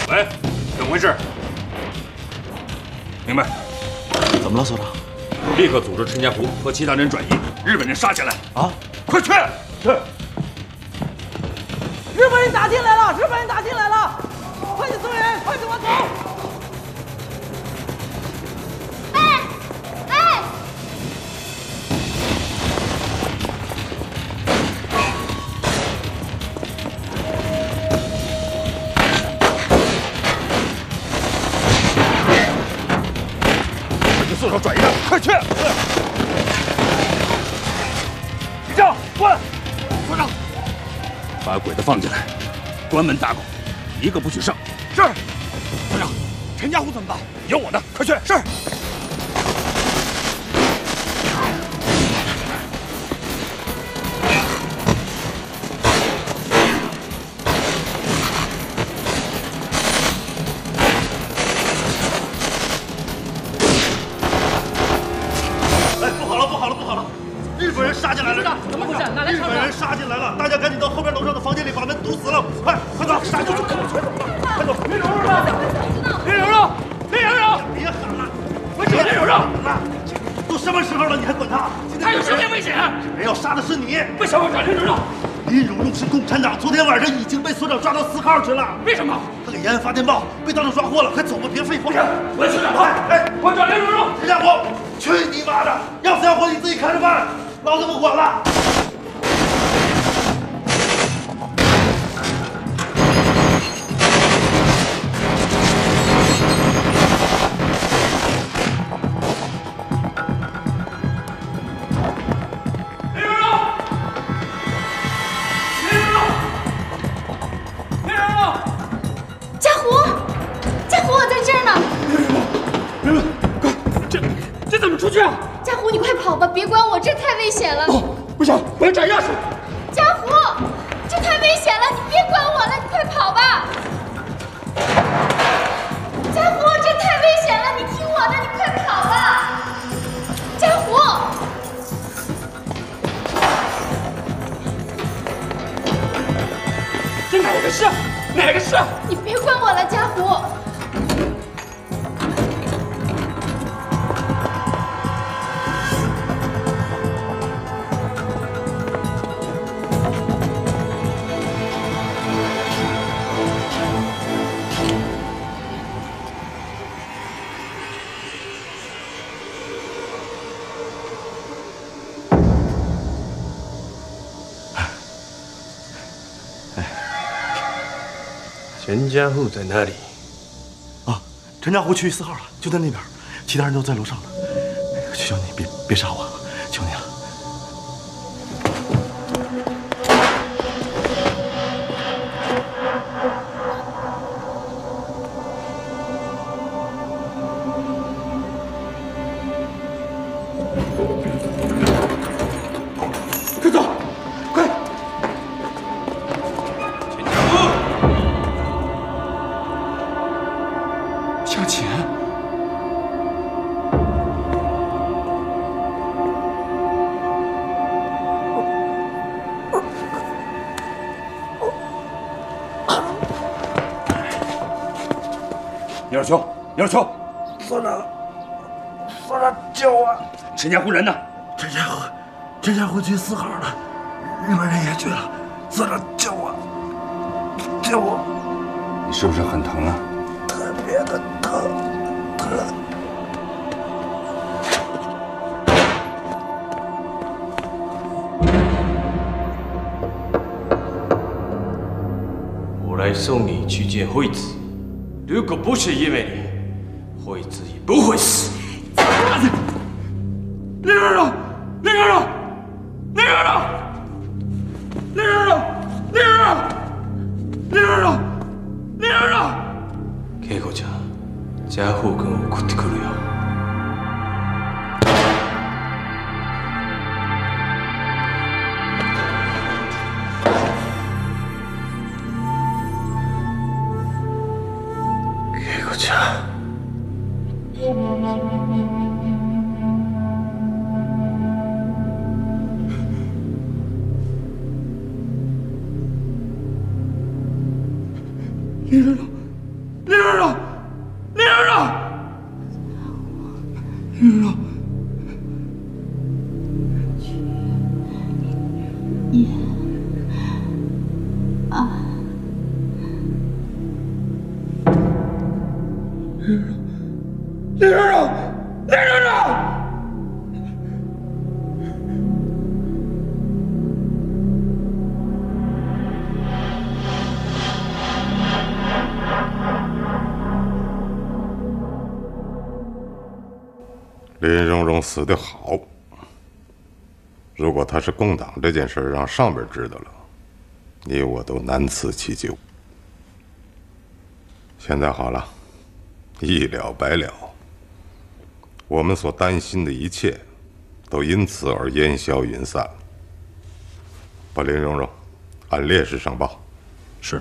喂，怎么回事？明白。 怎么了，所长？ 立刻组织陈家湖和其他人转移，日本人杀进来啊！ 快去！是。 日本人打进来了！日本人打进来了！快去增援！快去往走！ 哎！ 速手转移的，快去！李正，关！所长，把鬼子放进来，关门打狗，一个不许上。是。所长，陈家湖怎么办？有我的，快去！是。 去了？为什么？他给延安发电报，被当场抓获了。快走吧，别废话。我去找他。哎，我找梁荣荣。陈家湖，去你妈的！要死要活你自己看着办，老子不管了。 别管我，这太危险了！ 不行，我要找钥匙。 家湖，这太危险了，你别管我了，你快跑吧！家湖，这太危险了，你听我的，你快跑吧！家湖， 这哪个是？哪个是？ 你别管我了，家湖。 陈家户在哪里？ 啊，陈家湖去4号了，就在那边，其他人都在楼上呢。求求你别杀我，求你了。 快走，快！ 陈家户。 向前！聂二兄，聂二兄， 所长救我！ 陈家湖人呢？ 陈家湖去4号了，日本人也去了。所长救我！救我！ 你是不是很疼啊？ 特别的疼。 我来送你去见惠子。如果不是因为你，惠子也不会死。 林人荣，林人荣，林人荣，林人荣，林人荣，林人荣，林人荣。 恵子ちゃん、家宝君を送ってくるよ。恵子ちゃん。 林人荣。 林蓉蓉，林蓉蓉，林蓉蓉。 林蓉蓉，林蓉蓉！ 林蓉蓉死得好。如果她是共党这件事让上边知道了，你我都难辞其咎。现在好了，一了百了。我们所担心的一切，都因此而烟消云散。把林蓉蓉按烈士上报。 是。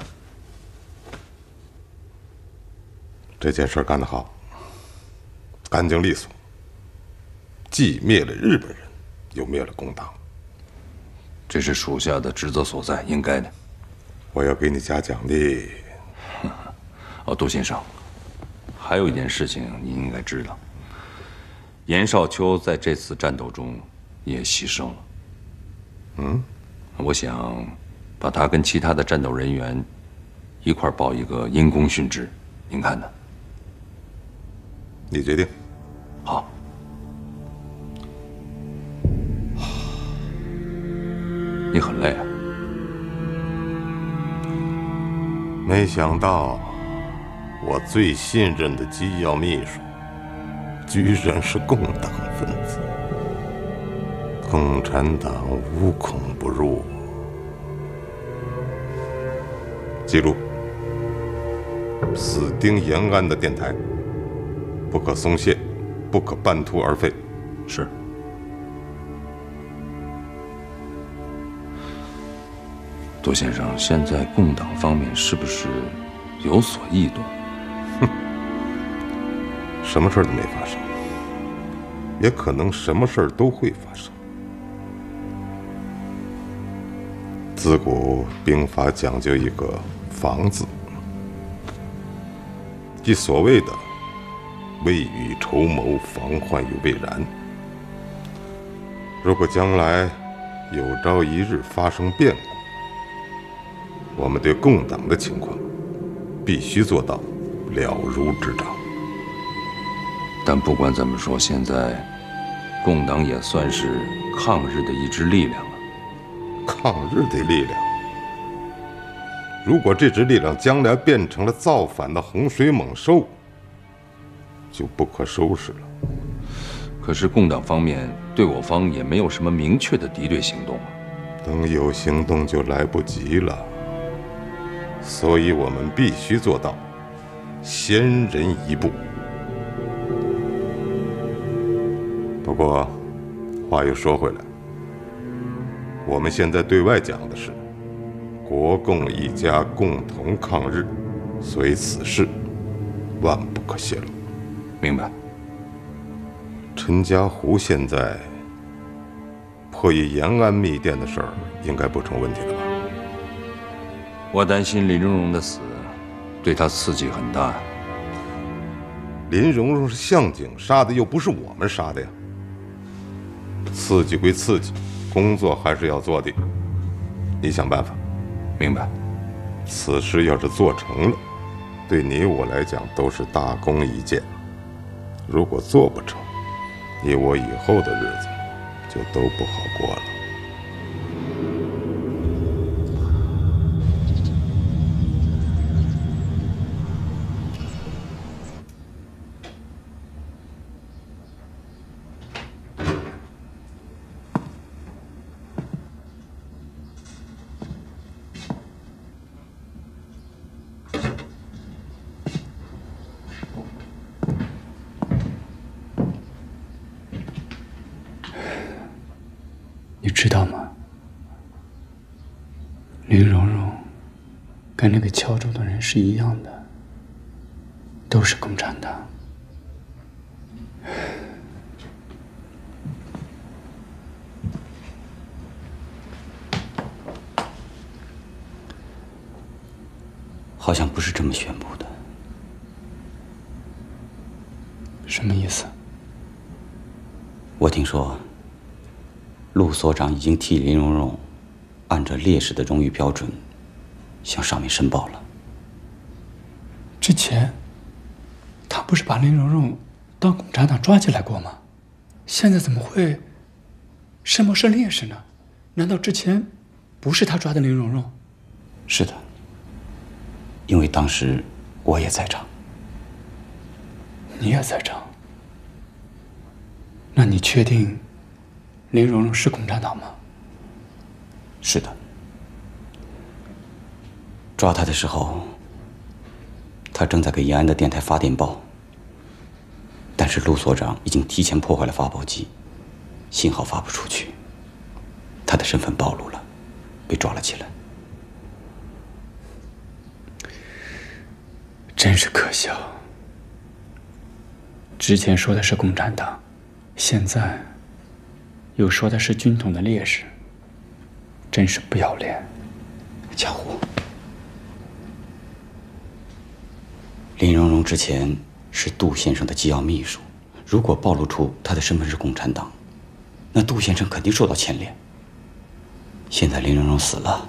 这件事干得好，干净利索，既灭了日本人，又灭了共党。 这是属下的职责所在，应该的。 我要给你加奖励。 哦，杜先生，还有一件事情你应该知道。严少秋在这次战斗中也牺牲了。 嗯， 我想把他跟其他的战斗人员一块报一个因公殉职，您看呢？ 你决定。 好。你很累啊？ 没想到，我最信任的机要秘书，居然是共党分子。共产党无孔不入。记住，死盯延安的电台，不可松懈，不可半途而废。 是。杜先生，现在共党方面是不是有所异动？ 哼，什么事儿都没发生，也可能什么事儿都会发生。自古兵法讲究一个“防”字，即所谓的未雨绸缪，防患于未然。如果将来有朝一日发生变故，我们对共党的情况必须做到了如指掌。 但不管怎么说，现在共党也算是抗日的一支力量了。 抗日的力量，如果这支力量将来变成了造反的洪水猛兽，就不可收拾了。 可是共党方面对我方也没有什么明确的敌对行动啊。 等有行动就来不及了。所以我们必须做到先人一步。不过，话又说回来，我们现在对外讲的是国共一家共同抗日，所以此事万不可泄露。 明白。 陈家湖现在破译延安密电的事儿，应该不成问题了吧？ 我担心林蓉蓉的死对他刺激很大。 林蓉蓉是向警杀的，又不是我们杀的呀。刺激归刺激，工作还是要做的。你想办法。 明白。 此事要是做成了，对你我来讲都是大功一件。如果做不成，你我以后的日子就都不好过了。 你知道吗？林蓉蓉跟那个敲钟的人是一样的，都是共产党。 好像不是这么宣布的。 什么意思？ 我听说，陆所长已经替林蓉蓉按照烈士的荣誉标准向上面申报了。 之前，他不是把林蓉蓉当共产党抓起来过吗？现在怎么会申报是烈士呢？难道之前不是他抓的林蓉蓉？ 是的，因为当时我也在场。 你也在场？那你确定林蓉蓉是共产党吗？ 是的。抓他的时候，他正在给延安的电台发电报，但是陆所长已经提前破坏了发报机，信号发不出去，他的身份暴露了，被抓了起来。 真是可笑！之前说的是共产党，现在又说的是军统的烈士，真是不要脸！ 家伙，林蓉蓉之前是杜先生的机要秘书，如果暴露出他的身份是共产党，那杜先生肯定受到牵连。现在林蓉蓉死了，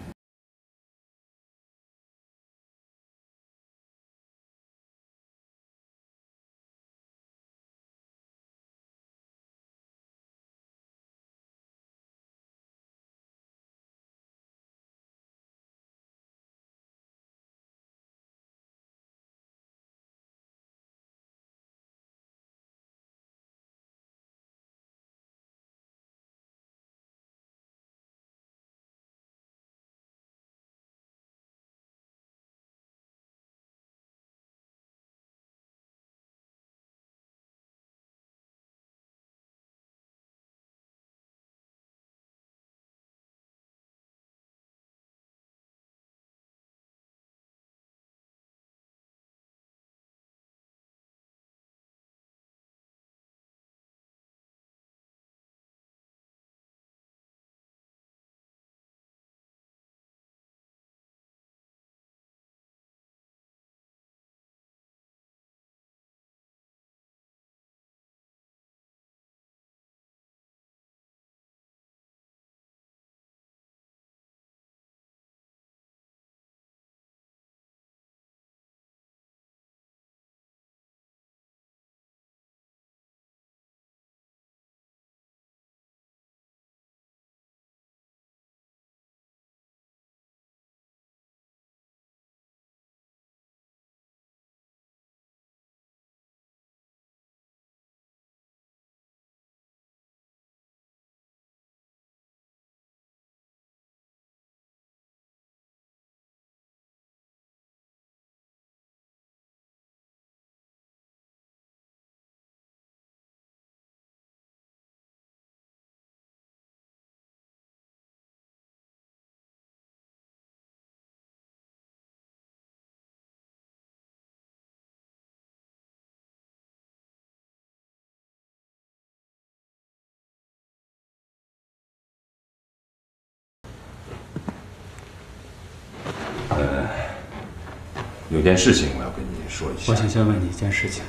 有件事情我要跟你说一下。 我想先问你一件事情。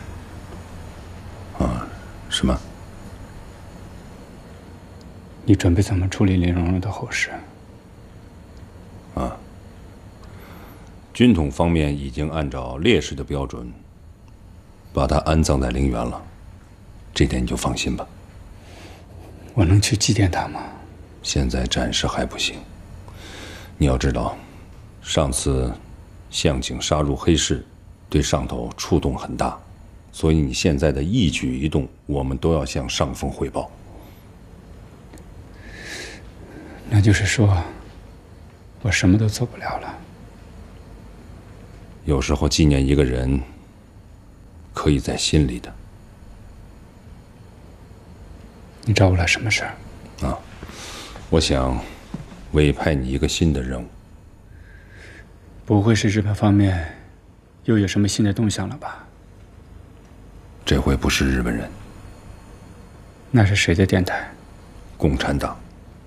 什么？ 你准备怎么处理林蓉蓉的后事？ 军统方面已经按照烈士的标准，把她安葬在陵园了，这点你就放心吧。 我能去祭奠她吗？ 现在暂时还不行。你要知道，上次向警杀入黑市，对上头触动很大，所以你现在的一举一动，我们都要向上峰汇报。 那就是说，我什么都做不了了。 有时候纪念一个人，可以在心里的。 你找我来什么事儿？ 我想委派你一个新的任务。 不会是日本方面又有什么新的动向了吧？ 这回不是日本人， 那是谁的电台？ 共产党。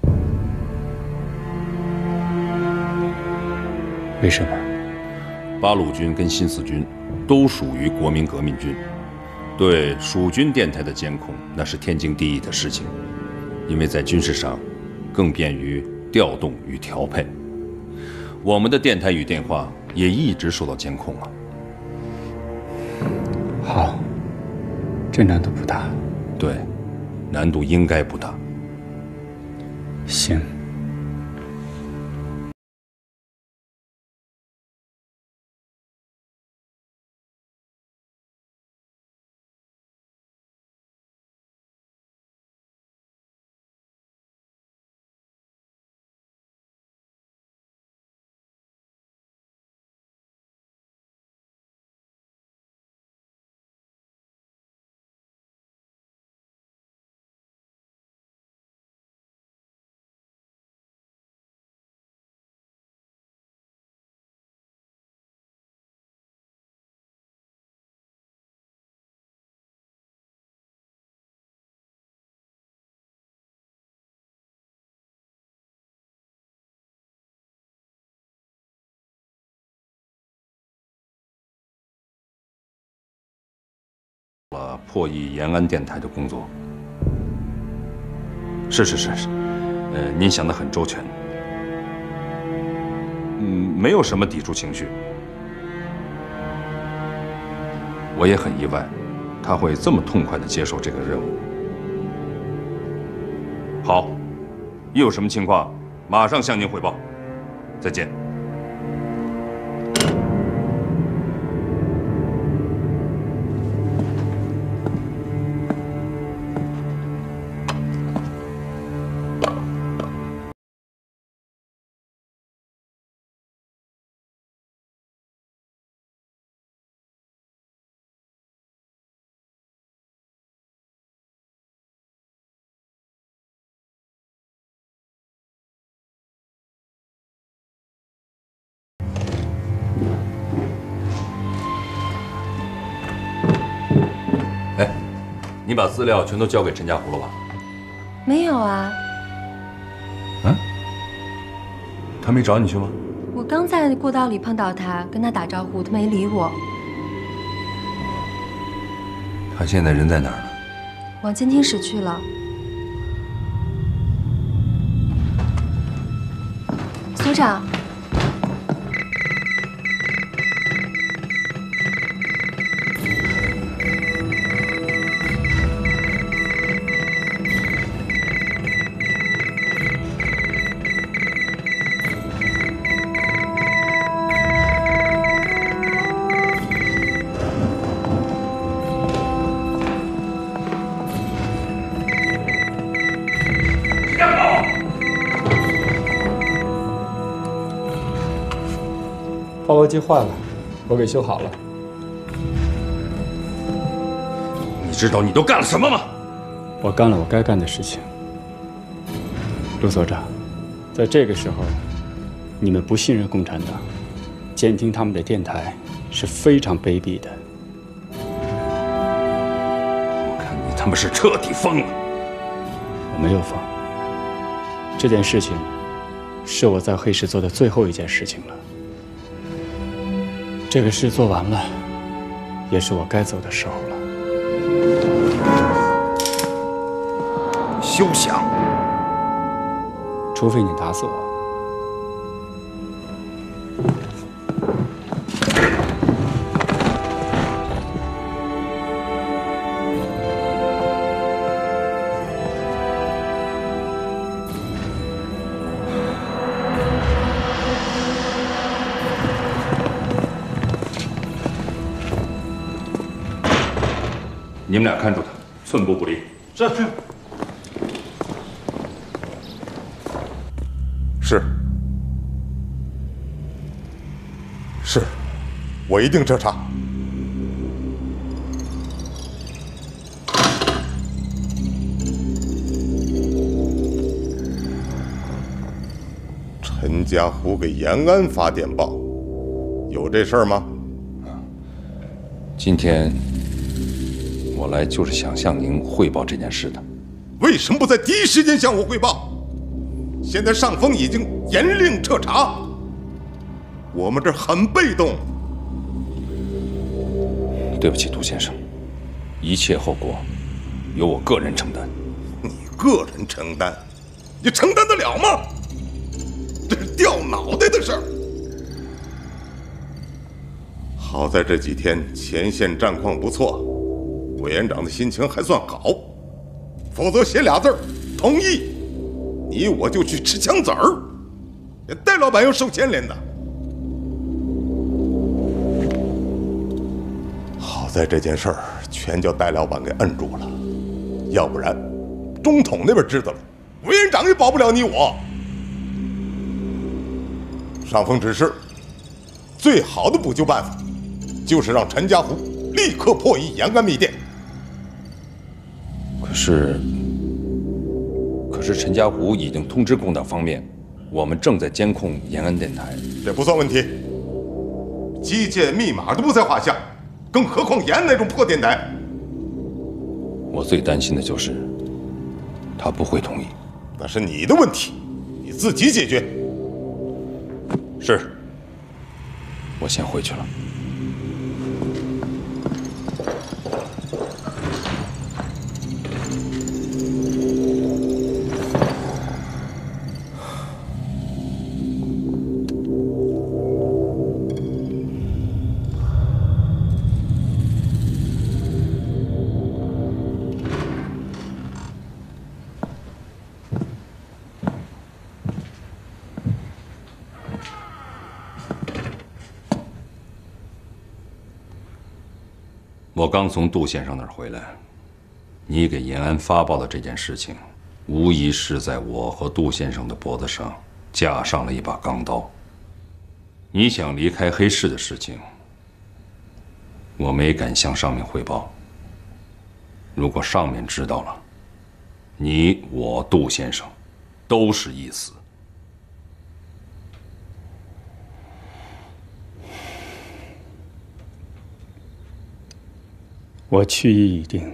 为什么？ 八路军跟新四军都属于国民革命军， 对蜀军电台的监控，那是天经地义的事情，因为在军事上更便于调动与调配。我们的电台与电话也一直受到监控啊。 好，这难度不大。 对，难度应该不大。 行。 破译延安电台的工作。是，您想得很周全。没有什么抵触情绪。我也很意外，他会这么痛快地接受这个任务。好，一有什么情况，马上向您汇报。再见。你把资料全都交给陈家湖了吧？ 没有啊。 他没找你去吗？ 我刚在过道里碰到他，跟他打招呼，他没理我。 他现在人在哪儿呢？ 往监听室去了。所长。 发报机坏了，我给修好了。 你知道你都干了什么吗？ 我干了我该干的事情。陆所长，在这个时候，你们不信任共产党，监听他们的电台是非常卑鄙的。 我看你他妈是彻底疯了。 我没有疯。这件事情是我在黑市做的最后一件事情了。这个事做完了，也是我该走的时候了。 休想！ 除非你打死我。 你们俩看住他，寸步不离。 是。是，我一定彻查。陈家湖给延安发电报，有这事儿吗？ 今天我来就是想向您汇报这件事的。 为什么不在第一时间向我汇报？现在上峰已经严令彻查，我们这很被动。 对不起，杜先生， 一切后果由我个人承担。 你个人承担？你承担得了吗？这是掉脑袋的事儿。好在这几天前线战况不错，委员长的心情还算好，否则写俩字儿同意，你我就去吃枪子儿，戴老板要受牵连的。好在这件事儿全叫戴老板给摁住了，要不然中统那边知道了，委员长也保不了你我。上峰指示，最好的补救办法就是让陈家湖立刻破译延安密电。 可是陈家湖已经通知共党方面，我们正在监控延安电台。 这不算问题，基建密码都不在话下，更何况延安那种破电台。 我最担心的就是他不会同意。 那是你的问题，你自己解决。 是，我先回去了。我刚从杜先生那儿回来，你给延安发报的这件事情，无疑是在我和杜先生的脖子上架上了一把钢刀。你想离开黑市的事情，我没敢向上面汇报。如果上面知道了，你我杜先生都是一死。 我去意已定，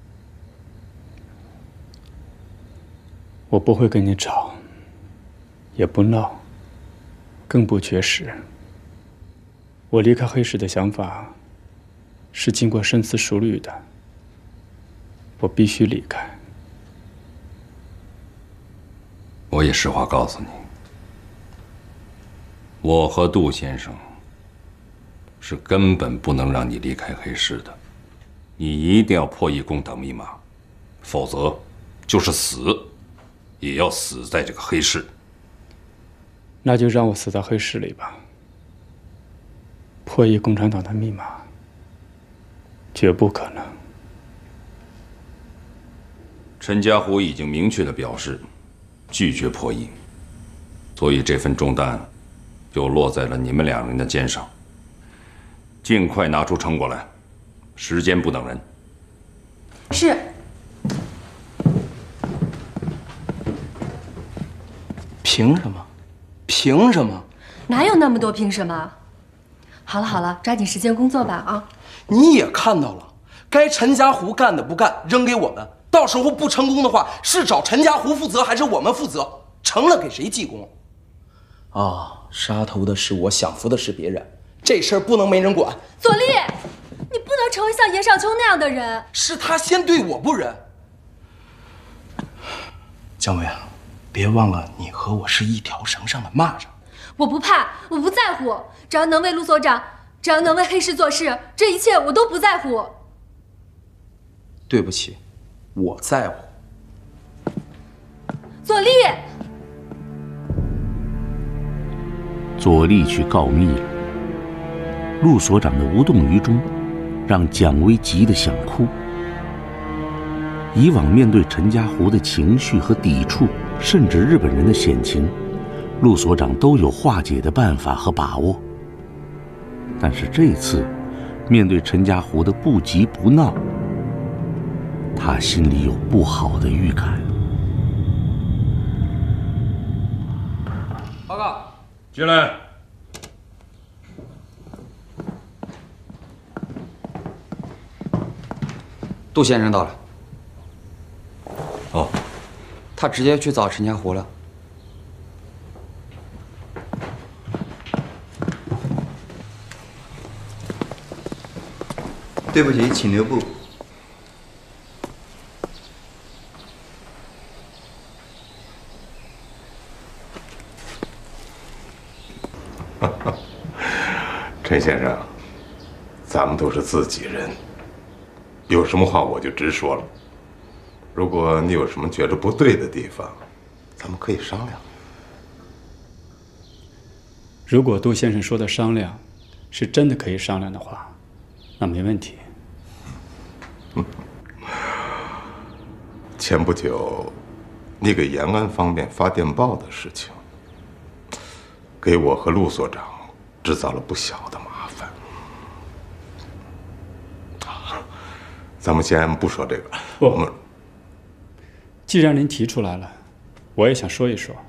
我不会跟你吵，也不闹，更不绝食。我离开黑市的想法是经过深思熟虑的，我必须离开。 我也实话告诉你，我和杜先生是根本不能让你离开黑市的。你一定要破译共党密码，否则就是死，也要死在这个黑市。 那就让我死在黑市里吧。破译共产党的密码，绝不可能。 陈家湖已经明确地表示拒绝破译，所以这份重担就落在了你们两人的肩上。尽快拿出成果来。时间不等人。 是。 凭什么？凭什么？ 哪有那么多凭什么？好了好了，抓紧时间工作吧啊！ 你也看到了，该陈家湖干的不干，扔给我们。到时候不成功的话，是找陈家湖负责，还是我们负责？成了给谁记功？啊，杀头的是我，享福的是别人，这事儿不能没人管。 左立。你不能成为像严少秋那样的人。 是他先对我不仁。姜维啊，别忘了你和我是一条绳上的蚂蚱。 我不怕，我不在乎，只要能为陆所长，只要能为黑市做事，这一切我都不在乎。 对不起，我在乎。 左立。 左立去告密了。陆所长的无动于衷，让蒋薇急得想哭。以往面对陈家湖的情绪和抵触，甚至日本人的险情，陆所长都有化解的办法和把握。但是这次，面对陈家湖的不急不闹，他心里有不好的预感。 报告， 进来。 杜先生到了。 哦， 他直接去找陈家湖了。 对不起，请留步。 陈先生，咱们都是自己人，有什么话我就直说了。如果你有什么觉着不对的地方，咱们可以商量。 如果杜先生说的商量是真的可以商量的话，那没问题。 前不久，你给延安方面发电报的事情，给我和陆所长制造了不小的麻烦。咱们先不说这个，我们既然您提出来了，我也想说一说。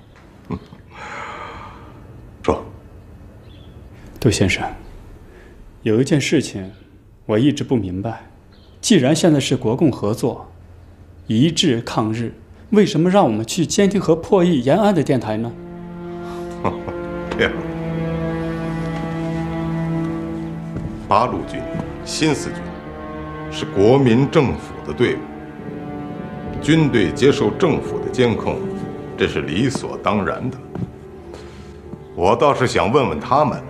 说， 杜先生，有一件事情我一直不明白，既然现在是国共合作，一致抗日，为什么让我们去监听和破译延安的电台呢？ 这样，八路军、新四军是国民政府的队伍，军队接受政府的监控，这是理所当然的。我倒是想问问他们，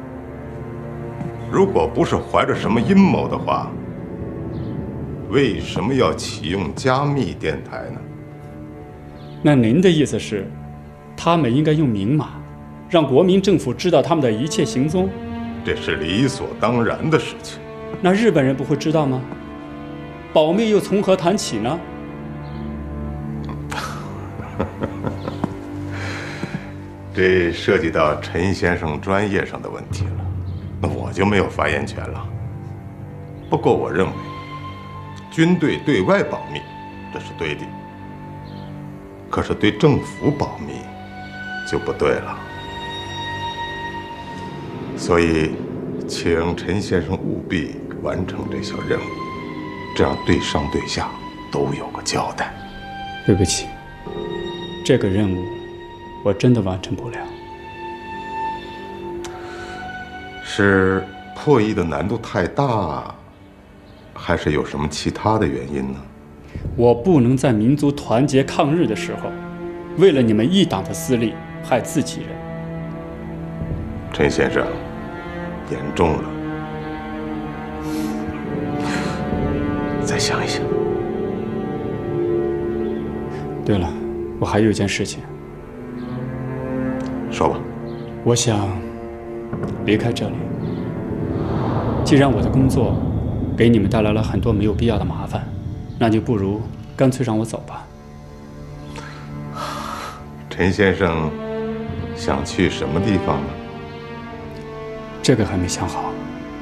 如果不是怀着什么阴谋的话，为什么要启用加密电台呢？ 那您的意思是，他们应该用明码，让国民政府知道他们的一切行踪？ 这是理所当然的事情。 那日本人不会知道吗？保密又从何谈起呢？ 这涉及到陈先生专业上的问题了，那我就没有发言权了。不过我认为，军队对外保密这是对的，可是对政府保密就不对了。所以，请陈先生务必完成这项任务，这样对上对下都有个交代。 对不起，这个任务我真的完成不了。 是破译的难度太大，还是有什么其他的原因呢？ 我不能在民族团结抗日的时候，为了你们一党的私利害自己人。 陈先生，严重了，再想一想。 对了，我还有一件事情。 说吧。 我想离开这里。既然我的工作给你们带来了很多没有必要的麻烦，那就不如干脆让我走吧。 陈先生想去什么地方呢？ 这个还没想好。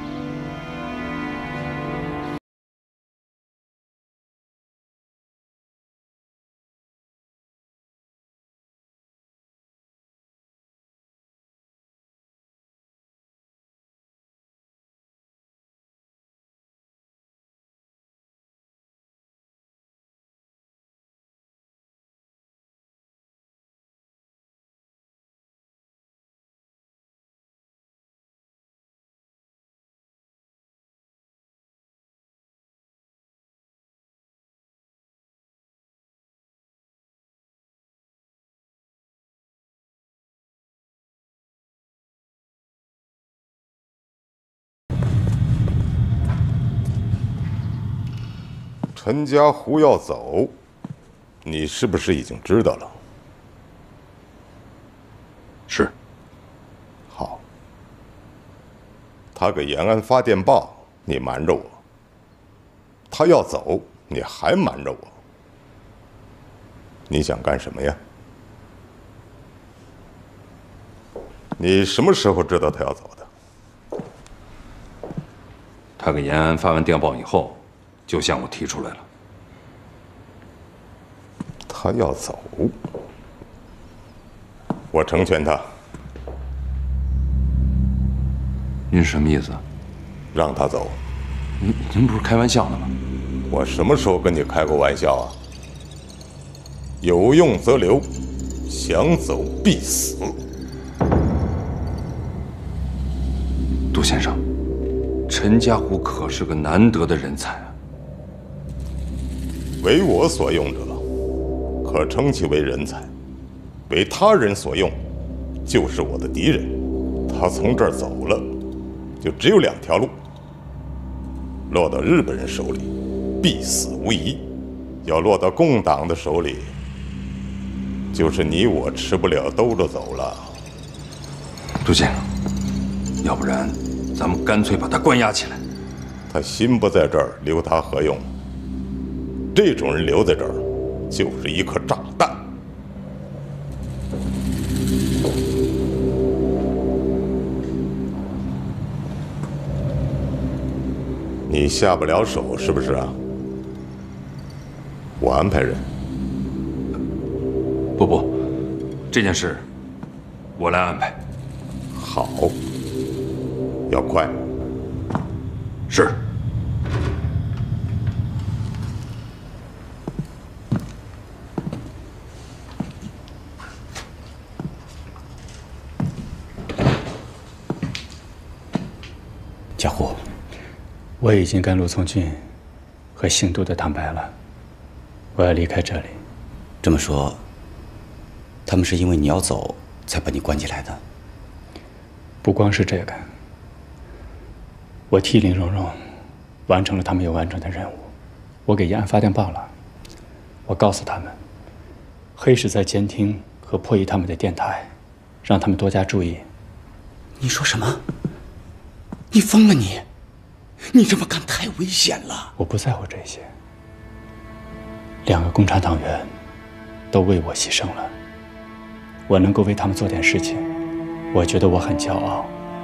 陈家湖要走，你是不是已经知道了？ 是。 好。他给延安发电报，你瞒着我；他要走，你还瞒着我。你想干什么呀？你什么时候知道他要走的？ 他给延安发完电报以后，就向我提出来了。 他要走，我成全他。 您什么意思？ 让他走。 您不是开玩笑呢吗？ 我什么时候跟你开过玩笑啊？有用则留，想走必死。 杜先生，陈家湖可是个难得的人才啊。 为我所用者，可称其为人才；为他人所用，就是我的敌人。他从这儿走了， 就只有2条路：落到日本人手里，必死无疑；要落到共党的手里，就是你我吃不了兜着走了。 杜先生，要不然咱们干脆把他关押起来。 他心不在这儿，留他何用？这种人留在这儿，就是一颗炸弹。你下不了手是不是啊？我安排人。 不，这件事我来安排。 好，要快。 是。 家伙， 我已经跟陆从俊和姓杜的坦白了，我要离开这里。 这么说，他们是因为你要走才把你关起来的？ 不光是这个，我替林蓉蓉完成了他们要完成的任务。我给延安发电报了，我告诉他们，黑市在监听和破译他们的电台，让他们多加注意。 你说什么？你疯了你！你这么干太危险了。 我不在乎这些，2个共产党员都为我牺牲了，我能够为他们做点事情，我觉得我很骄傲。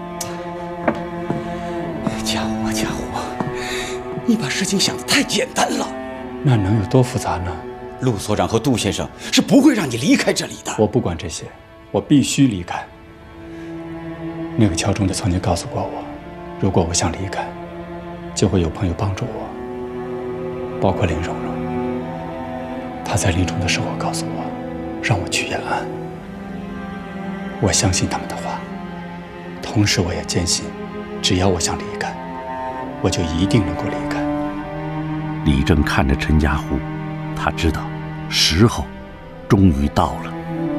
家伙，你把事情想得太简单了。 那能有多复杂呢？ 陆所长和杜先生是不会让你离开这里的。 我不管这些，我必须离开。那个敲钟的曾经告诉过我，如果我想离开，就会有朋友帮助我，包括林蓉蓉。她在临终的时候告诉我，让我去延安。我相信他们的话，同时我也坚信，只要我想离开，我就一定能够离开。 李正看着陈家湖，他知道时候终于到了。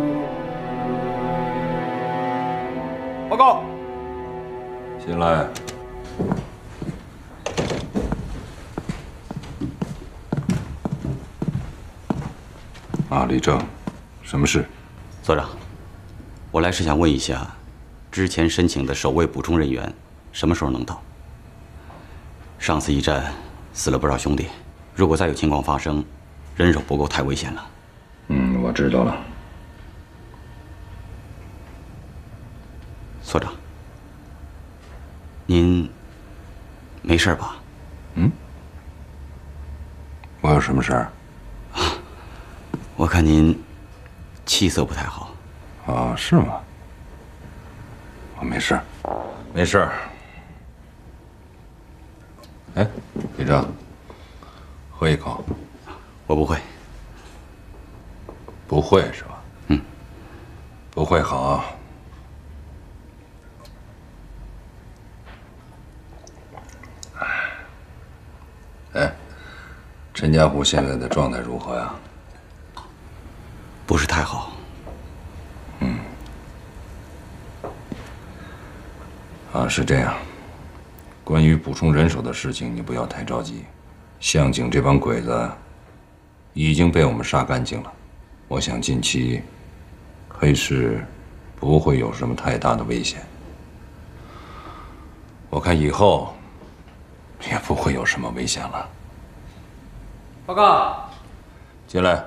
报告，进来。李正，什么事？ 所长，我来是想问一下，之前申请的守卫补充人员什么时候能到？上次一战死了不少兄弟，如果再有情况发生，人手不够太危险了。 我知道了。 所长，您没事吧？ 我有什么事儿？ 我看您气色不太好。 是吗？我没事，没事。哎，李正，喝一口。 我不会。 不会是吧？不会好。哎，陈家湖现在的状态如何呀？ 不是太好。 是这样。关于补充人手的事情，你不要太着急。向警这帮鬼子已经被我们杀干净了。我想近期黑市不会有什么太大的危险。我看以后也不会有什么危险了。 报告， 进来。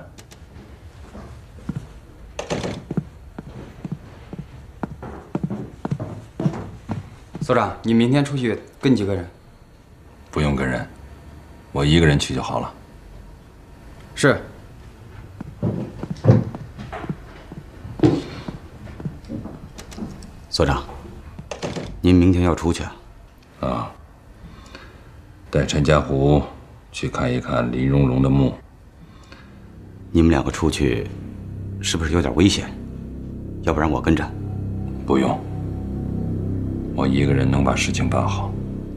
所长，你明天出去跟几个人？ 不用跟人，我一个人去就好了。 是。 所长，您明天要出去啊？带陈家湖去看一看林蓉蓉的墓。 你们2个出去，是不是有点危险？要不然我跟着。 不用，我一个人能把事情办好。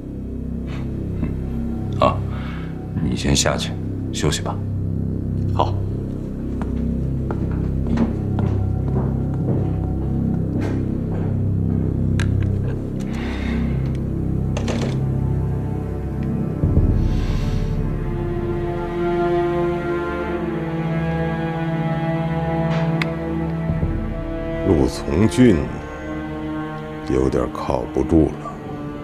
你先下去休息吧。 好。 从俊有点靠不住了。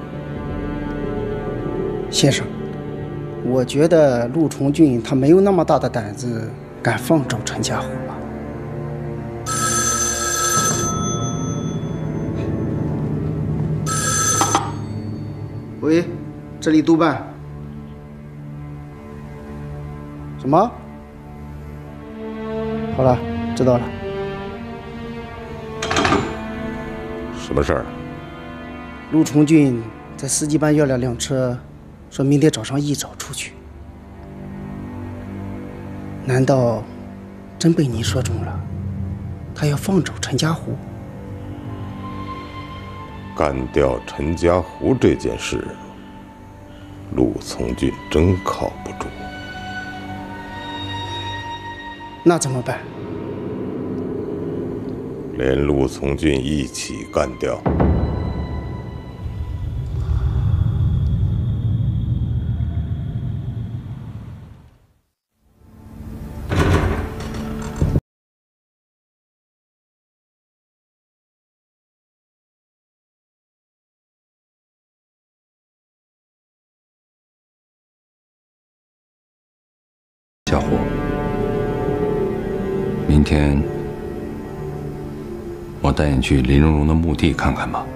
先生，我觉得陆从俊他没有那么大的胆子敢放走陈家湖吧。喂，这里督办。什么？好了，知道了。 什么事儿？ 陆从俊在司机班要了辆车，说明天早上一早出去。难道真被你说中了？他要放走陈家湖？ 干掉陈家湖这件事，陆从俊真靠不住。 那怎么办？ 连陆从俊一起干掉。 小胡，明天我带你去林荣荣的墓地看看吧。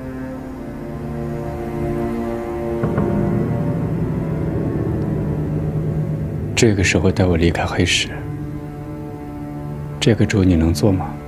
这个时候带我离开黑石，这个主意你能做吗？